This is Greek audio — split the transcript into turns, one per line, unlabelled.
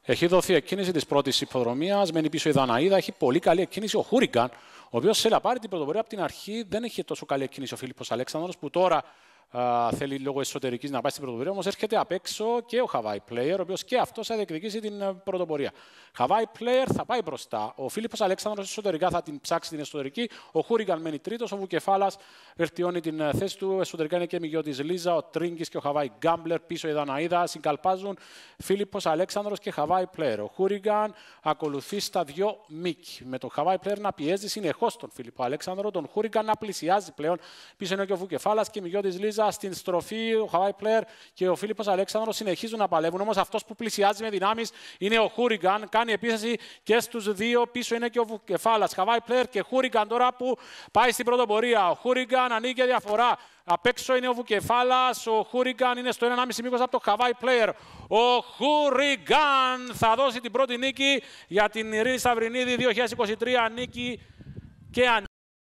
Έχει δοθεί εκκίνηση της πρώτης υποδρομίας, μένει πίσω η Δαναΐδα, έχει πολύ καλή εκκίνηση ο Χούριγκαν, ο οποίος θέλει να πάρει την πρωτοπορία από την αρχή. Δεν έχει τόσο καλή εκκίνηση ο Φίλιππος Αλέξανδρος, που τώρα θέλει λόγω εσωτερικής να πάει στην πρωτοπορία, όμως έρχεται απ' έξω και ο Hawaii Player, ο οποίος και αυτός θα διεκδικήσει την πρωτοπορία. Hawaii Player θα πάει μπροστά. Ο Φίλιππος Αλέξανδρος εσωτερικά θα την ψάξει την εσωτερική. Ο Χούριγκαν μένει τρίτος. Ο Βουκεφάλας βελτιώνει την θέση του. Εσωτερικά είναι και η Μιγιώτης Λίζα, ο Τρίγκης και ο Hawaii Gambler. Πίσω η Δαναΐδα. Συγκαλπάζουν Φίλιππος Αλέξανδρος και Hawaii Player. Ο Χούριγκαν ακολουθεί στα δυο Μίκη. Με τον Hawaii Player να πιέζει συνεχώς τον Φίλιππο Αλέξανδρο. Τον Χούριγκαν να πλησιάζει πλέον. Πίσω είναι και ο Βουκεφάλας και η Μιγιώτης Λίζα. Στην στροφή ο Hawaii Player και ο Φίλιππος Αλέξανδρος συνεχίζουν να παλεύουν. Όμως αυτός που πλησιάζει με δυνάμεις είναι ο Χούριγκαν. Κάνει επίθεση και στους δύο. Πίσω είναι και ο Βουκεφάλας. Hawaii Player και Χούριγκαν τώρα που πάει στην πρωτοπορία. Ο Χούριγκαν ανοίγει διαφορά. Απ' έξω είναι ο Βουκεφάλας. Ο Χούριγκαν είναι στο 1,5 μήκος από το Hawaii Player. Ο Χούριγκαν θα δώσει την πρώτη νίκη για την Ειρήνη Σταυρινίδη 2023. Νίκη και